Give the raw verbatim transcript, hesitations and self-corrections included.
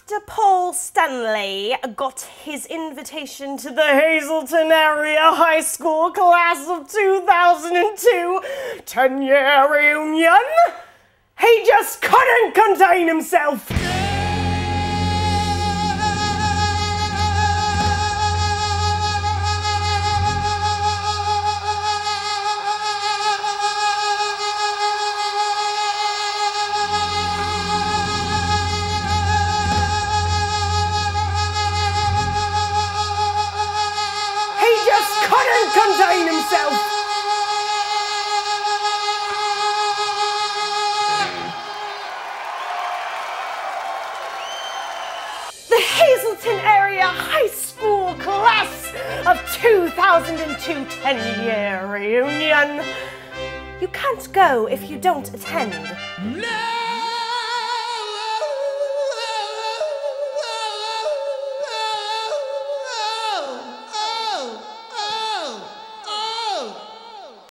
after Paul Stanley got his invitation to the Hazleton area high school class of two thousand two ten-year reunion, he just couldn't contain himself. Couldn't contain himself. The Hazleton area high school class of two thousand two ten-year reunion. You can't go if you don't attend. No!